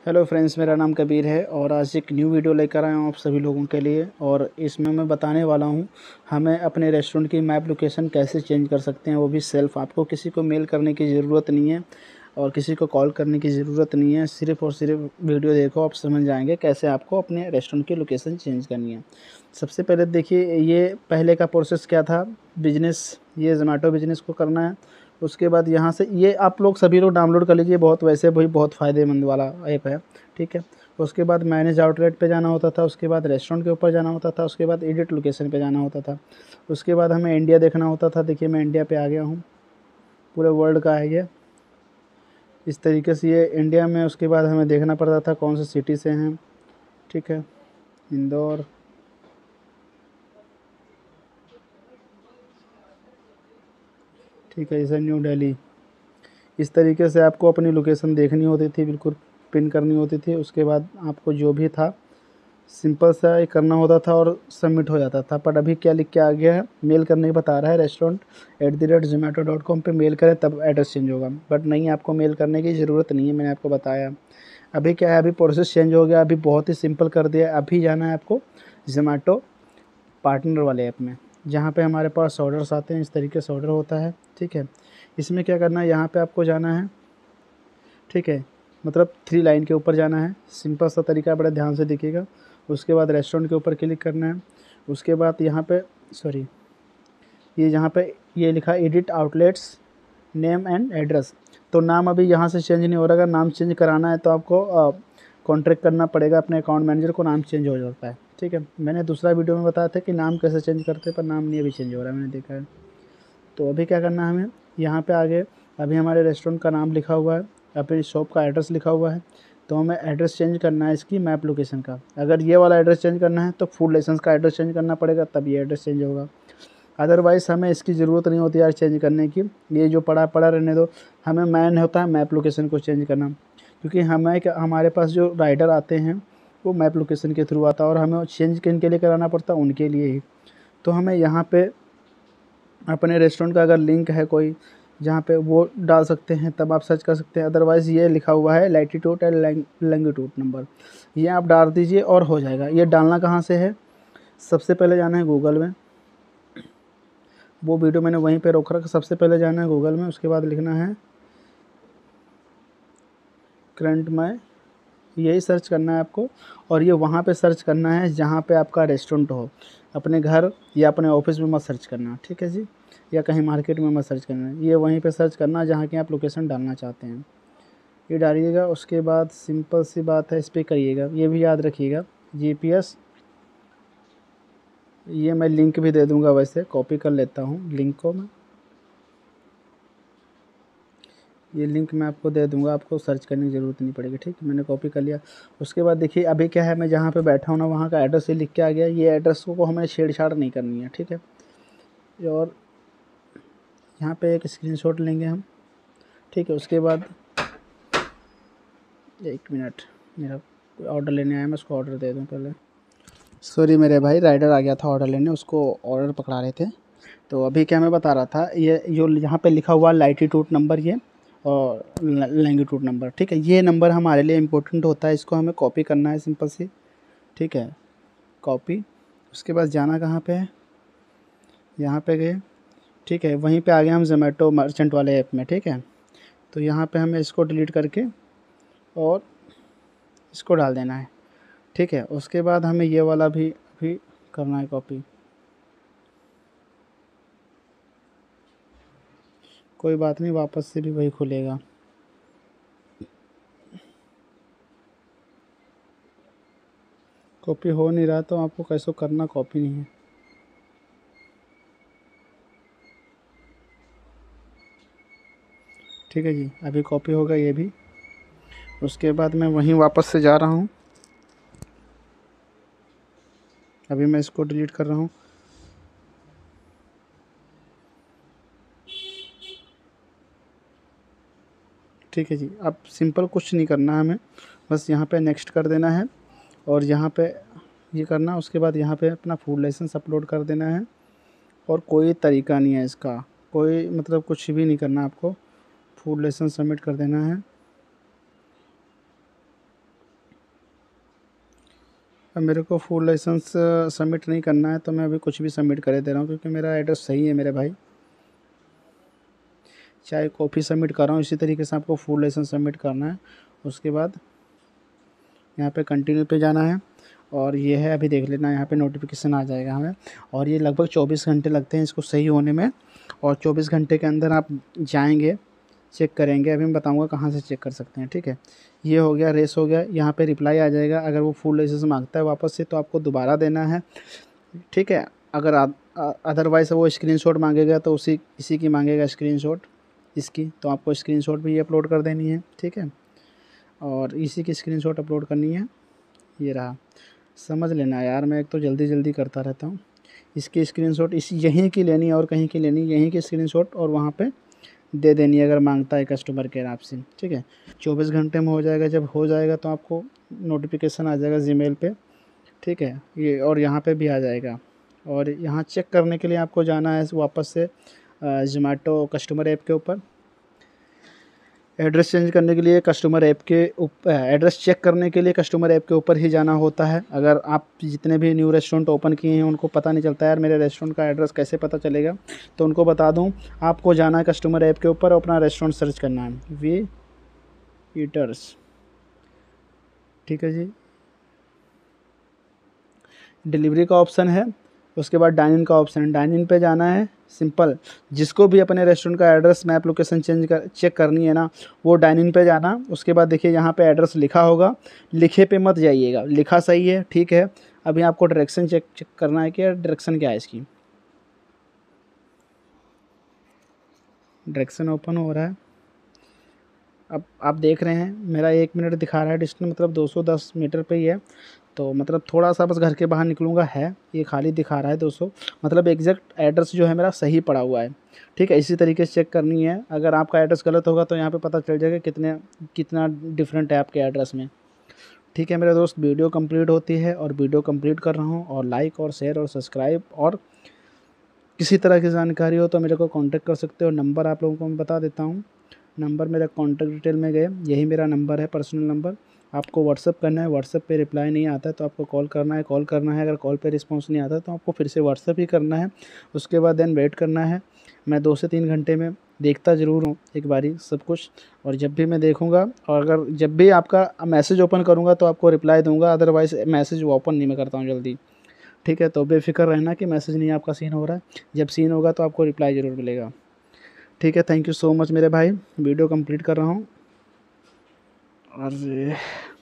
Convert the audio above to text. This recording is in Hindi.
हेलो फ्रेंड्स, मेरा नाम कबीर है और आज एक न्यू वीडियो लेकर आया हूँ आप सभी लोगों के लिए। और इसमें मैं बताने वाला हूँ हमें अपने रेस्टोरेंट की मैप लोकेशन कैसे चेंज कर सकते हैं, वो भी सेल्फ। आपको किसी को मेल करने की ज़रूरत नहीं है और किसी को कॉल करने की ज़रूरत नहीं है। सिर्फ़ और सिर्फ वीडियो देखो, आप समझ जाएंगे कैसे आपको अपने रेस्टोरेंट की लोकेशन चेंज करनी है। सबसे पहले देखिए, ये पहले का प्रोसेस क्या था। बिजनेस, ये ज़ोमैटो बिजनेस को करना है। उसके बाद यहाँ से ये आप लोग सभी लोग डाउनलोड कर लीजिए, बहुत वैसे भी बहुत फ़ायदेमंद वाला ऐप है, ठीक है। उसके बाद मैनेज आउटलेट पे जाना होता था, उसके बाद रेस्टोरेंट के ऊपर जाना होता था, उसके बाद एडिट लोकेशन पे जाना होता था। उसके बाद हमें इंडिया देखना होता था। देखिए मैं इंडिया पे आ गया हूँ, पूरे वर्ल्ड का है ये। इस तरीके से ये इंडिया में, उसके बाद हमें देखना पड़ता था कौन से सिटी से हैं, ठीक है। इंदौर, ठीक है, जैसे न्यू दिल्ली। इस तरीके से आपको अपनी लोकेशन देखनी होती थी, बिल्कुल पिन करनी होती थी। उसके बाद आपको जो भी था सिंपल सा ही करना होता था और सबमिट हो जाता था। पर अभी क्या लिख के आ गया है, मेल करने की बता रहा है, restaurant@zomato.com पे मेल करें तब एड्रेस चेंज होगा। बट नहीं, आपको मेल करने की ज़रूरत नहीं है, मैंने आपको बताया। अभी क्या है, अभी प्रोसेस चेंज हो गया, अभी बहुत ही सिंपल कर दिया। अभी जाना है आपको ज़ोमैटो पार्टनर वाले ऐप में, जहाँ पे हमारे पास ऑर्डर्स आते हैं। इस तरीके से ऑर्डर होता है, ठीक है। इसमें क्या करना है, यहाँ पे आपको जाना है, ठीक है। मतलब 3 लाइन के ऊपर जाना है, सिंपल सा तरीका है, बड़े ध्यान से देखिएगा। उसके बाद रेस्टोरेंट के ऊपर क्लिक करना है। उसके बाद यहाँ पे सॉरी, ये यहाँ पे ये लिखा है edit outlets name and address. तो नाम अभी यहाँ से चेंज नहीं हो रहा। अगर नाम चेंज कराना है तो आपको कॉन्ट्रैक्ट करना पड़ेगा अपने अकाउंट मैनेजर को, नाम चेंज हो जाता है, ठीक है। मैंने दूसरा वीडियो में बताया था कि नाम कैसे चेंज करते हैं, पर नाम नहीं अभी चेंज हो रहा है, मैंने देखा है। तो अभी क्या करना है हमें, यहाँ पे आगे अभी हमारे रेस्टोरेंट का नाम लिखा हुआ है, अपनी शॉप का एड्रेस लिखा हुआ है। तो हमें एड्रेस चेंज करना है इसकी मैप लोकेशन का। अगर ये वाला एड्रेस चेंज करना है तो फूड लाइसेंस का एड्रेस चेंज करना पड़ेगा, तब ये एड्रेस चेंज होगा। अदरवाइज़ हमें इसकी ज़रूरत नहीं होती यार चेंज करने की, ये जो पड़ा पड़ा रहने दो। हमें मैन होता है मैप लोकेशन को चेंज करना, क्योंकि हमारे पास जो राइडर आते हैं वो मैप लोकेशन के थ्रू आता है, और हमें चेंज किन के लिए कराना पड़ता है, उनके लिए ही। तो हमें यहाँ पे अपने रेस्टोरेंट का अगर लिंक है कोई जहाँ पे, वो डाल सकते हैं, तब आप सर्च कर सकते हैं। अदरवाइज़ ये लिखा हुआ है लैटिट्यूड एंड लैंगिट्यूड नंबर, ये आप डाल दीजिए और हो जाएगा। ये डालना कहाँ से है, सबसे पहले जाना है गूगल में। वो वीडियो मैंने वहीं पे रोक रखा। सबसे पहले जाना है गूगल में, उसके बाद लिखना है करंट माई, यही सर्च करना है आपको। और ये वहाँ पे सर्च करना है जहाँ पे आपका रेस्टोरेंट हो। अपने घर या अपने ऑफिस में मत सर्च करना, ठीक है जी, या कहीं मार्केट में मत सर्च करना। ये वहीं पे सर्च करना जहाँ की आप लोकेशन डालना चाहते हैं, ये डालिएगा। उसके बाद सिंपल सी बात है, इस पर करिएगा, ये भी याद रखिएगा GPS। ये मैं लिंक भी दे दूँगा, वैसे कॉपी कर लेता हूँ लिंक को मैं। ये लिंक मैं आपको दे दूँगा, आपको सर्च करने की ज़रूरत नहीं पड़ेगी, ठीक है। मैंने कॉपी कर लिया। उसके बाद देखिए अभी क्या है, मैं जहाँ पे बैठा हूँ ना, वहाँ का एड्रेस ये लिख के आ गया। ये एड्रेस को हमें छेड़छाड़ नहीं करनी है, ठीक है। और यहाँ पे एक स्क्रीनशॉट लेंगे हम, ठीक है। उसके बाद 1 मिनट, मेरा कोई ऑर्डर लेने आया, मैं उसको ऑर्डर दे दूँ पहले। सॉरी मेरे भाई, राइडर आ गया था ऑर्डर लेने, उसको ऑर्डर पकड़ा रहे थे। तो अभी क्या मैं बता रहा था, ये जो यहाँ पे लिखा हुआ लैटिट्यूड नंबर, ये और लैंगिट्यूड नंबर, ठीक है, ये नंबर हमारे लिए इम्पोर्टेंट होता है। इसको हमें कॉपी करना है सिंपल सी, ठीक है, कॉपी। उसके बाद जाना कहाँ पे है, यहाँ पे गए, ठीक है। वहीं पे आ गए हम ज़ोमैटो मर्चेंट वाले ऐप में, ठीक है। तो यहाँ पे हमें इसको डिलीट करके और इसको डाल देना है, ठीक है। उसके बाद हमें ये वाला भी करना है कॉपी। कोई बात नहीं, वापस से भी वही खुलेगा। कॉपी हो नहीं रहा, तो आपको कैसे करना, कॉपी नहीं है, ठीक है जी। अभी कॉपी होगा ये भी। उसके बाद मैं वहीं वापस से जा रहा हूँ। अभी मैं इसको डिलीट कर रहा हूँ, ठीक है जी। अब सिंपल कुछ नहीं करना है हमें, बस यहाँ पे नेक्स्ट कर देना है और यहाँ पे ये करना। उसके बाद यहाँ पे अपना फूड लाइसेंस अपलोड कर देना है। और कोई तरीका नहीं है इसका, कोई मतलब कुछ भी नहीं करना आपको, फूड लाइसेंस सबमिट कर देना है। अब मेरे को फूड लाइसेंस सबमिट नहीं करना है, तो मैं अभी कुछ भी सबमिट करे दे रहा हूँ, क्योंकि मेरा एड्रेस सही है मेरे भाई। चाहे कॉपी सबमिट कर रहा हूँ, इसी तरीके से आपको फूड लाइसेंस सबमिट करना है। उसके बाद यहाँ पे कंटिन्यू पे जाना है, और ये है, अभी देख लेना, यहाँ पे नोटिफिकेशन आ जाएगा हमें। और ये लगभग 24 घंटे लगते हैं इसको सही होने में, और 24 घंटे के अंदर आप जाएंगे, चेक करेंगे। अभी मैं बताऊंगा कहाँ से चेक कर सकते हैं, ठीक है। ये हो गया, रेस हो गया। यहाँ पे रिप्लाई आ जाएगा, अगर वो फुल लाइसेंस मांगता है वापस से तो आपको दोबारा देना है, ठीक है। अगर अदरवाइज़ वो स्क्रीनशॉट मांगेगा तो इसी की मांगेगा स्क्रीनशॉट इसकी, तो आपको स्क्रीनशॉट भी अपलोड कर देनी है, ठीक है। और इसी की स्क्रीनशॉट अपलोड करनी है, ये रहा। समझ लेना यार, मैं एक तो जल्दी जल्दी करता रहता हूँ। इसकी स्क्रीनशॉट यहीं की लेनी है, और कहीं की लेनी, यहीं की स्क्रीनशॉट और वहाँ पे दे देनी है अगर मांगता है कस्टमर केयर आपसे, ठीक है। 24 घंटे में हो जाएगा। जब हो जाएगा तो आपको नोटिफिकेशन आ जाएगा जीमेल पे, ठीक है। ये और यहाँ पे भी आ जाएगा। और यहाँ चेक करने के लिए आपको जाना है वापस से ज़ोमैटो कस्टमर ऐप के ऊपर। एड्रेस चेंज करने के लिए कस्टमर ऐप के ऊपर, एड्रेस चेक करने के लिए कस्टमर ऐप के ऊपर ही जाना होता है। अगर आप जितने भी न्यू रेस्टोरेंट ओपन किए हैं उनको पता नहीं चलता यार मेरे रेस्टोरेंट का एड्रेस कैसे पता चलेगा, तो उनको बता दूं, आपको जाना है कस्टमर ऐप के ऊपर और अपना रेस्टोरेंट सर्च करना है, वी ईटर्स, ठीक है जी। डिलीवरी का ऑप्शन है, उसके बाद डाइन इन का ऑप्शन है। डाइन इन पे जाना है, सिंपल। जिसको भी अपने रेस्टोरेंट का एड्रेस मैप लोकेशन चेक करनी है ना, वो डाइन इन पे जाना। उसके बाद देखिए यहाँ पे एड्रेस लिखा होगा, लिखे पे मत जाइएगा, लिखा सही है, ठीक है। अभी आपको डायरेक्शन चेक करना है कि डायरेक्शन क्या है इसकी। डायरेक्शन ओपन हो रहा है। अब आप देख रहे हैं मेरा 1 मिनट दिखा रहा है डिस्टेंस, मतलब 210 मीटर पे ही है। तो मतलब थोड़ा सा बस घर के बाहर निकलूँगा, है ये खाली दिखा रहा है 200, मतलब एग्जैक्ट एड्रेस जो है मेरा सही पड़ा हुआ है, ठीक है। इसी तरीके से चेक करनी है। अगर आपका एड्रेस गलत होगा तो यहाँ पे पता चल जाएगा कितना डिफरेंट है आपके एड्रेस में, ठीक है मेरे दोस्त। वीडियो कंप्लीट होती है और वीडियो कंप्लीट कर रहा हूँ, और लाइक और शेयर और सब्सक्राइब, और किसी तरह की जानकारी हो तो मेरे को कॉन्टैक्ट कर सकते हो। नंबर आप लोगों को मैं बता देता हूँ, नंबर मेरा कॉन्टैक्ट डिटेल में गए, यही मेरा नंबर है, पर्सनल नंबर। आपको व्हाट्सअप करना है, व्हाट्सअप पे रिप्लाई नहीं आता है तो आपको कॉल करना है, अगर कॉल पे रिस्पांस नहीं आता तो आपको फिर से व्हाट्सअप ही करना है। उसके बाद देन वेट करना है। मैं 2 से 3 घंटे में देखता ज़रूर हूँ एक बारी सब कुछ, और जब भी मैं देखूँगा, और अगर जब भी आपका मैसेज ओपन करूँगा तो आपको रिप्लाई दूँगा, अदरवाइज़ मैसेज ओपन नहीं मैं करता हूँ जल्दी, ठीक है। तो बेफिक्र रहना कि मैसेज नहीं आपका सीन हो रहा है, जब सीन होगा तो आपको रिप्लाई ज़रूर मिलेगा, ठीक है। थैंक यू सो मच मेरे भाई, वीडियो कंप्लीट कर रहा हूँ। और